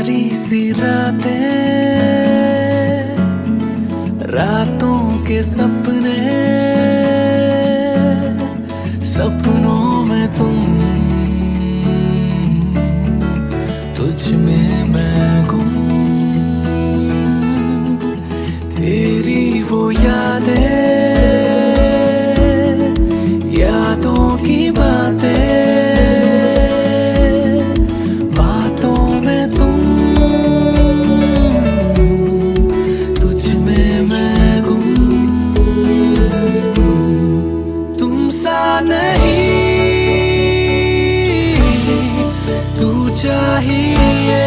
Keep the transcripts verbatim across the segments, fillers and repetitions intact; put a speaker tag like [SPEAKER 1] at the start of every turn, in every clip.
[SPEAKER 1] प्यारी सी रातें, रातों के सपने, सपनों में तुम, तुझ में मैं गुम। तेरी वो यादें, यादों की बातें, बातों में तुम, तुझ में मैं गुम। तुम सा नहीं, तू चाहिए,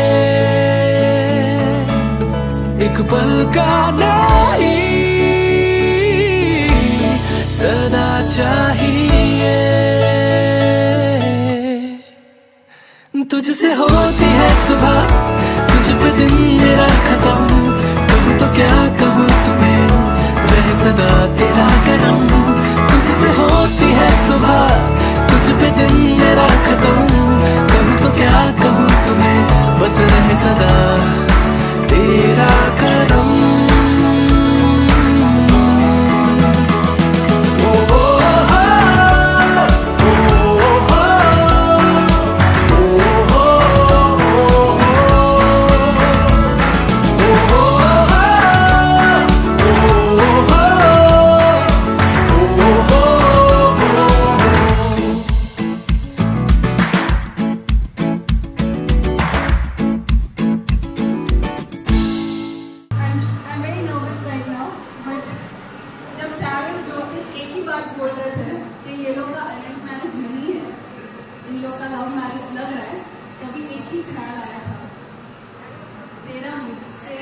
[SPEAKER 1] एक पल का नहीं, सदा चाहिए। तुझसे होती है सुबह, तुझ पे दिन मेरा खत्म। कहूँ तो क्या कहूँ तुम्हें, रहे सदा तेरा करम। तुझसे होती है सुबह, तुझ पे दिन मेरा खत्म। कहूँ तो क्या कहूँ तुम्हें, बस रहे सदा तेरा करम।
[SPEAKER 2] बोल रहे थे कि ये लोग का अरेंज मैरिज नहीं है, इन लोग का लव मैरिज लग रहा है। तभी एक ही ख्याल आया था, तेरा मुझसे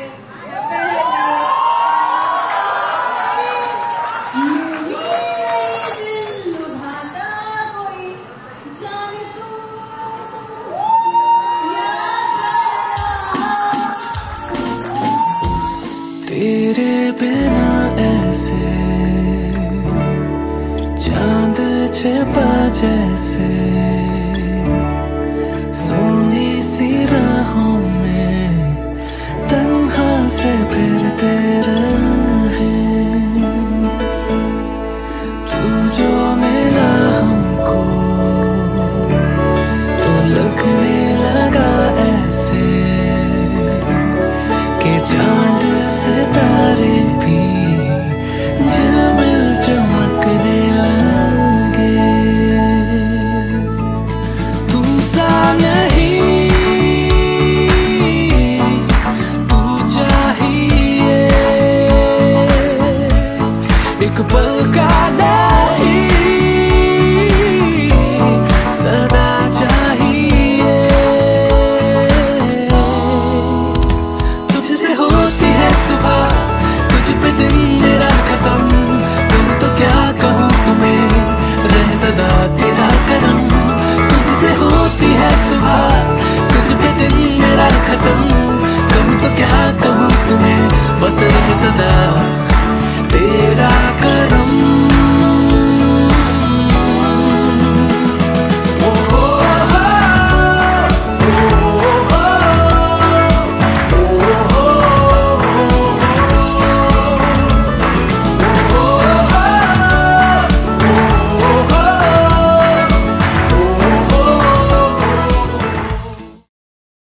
[SPEAKER 2] दिल लुभाता कोई जाने तू
[SPEAKER 1] तेरे बिना ऐसे चांद छिपा जैसे, सोनी सी राहों में तन्हा से फिरते रहे। तू जो मिला हमको तो लगने लगा ऐसे कि चांद सितारे भी झिलमिल चमकने लगे। तुम सा नहीं, तू चाहिए, एक पल का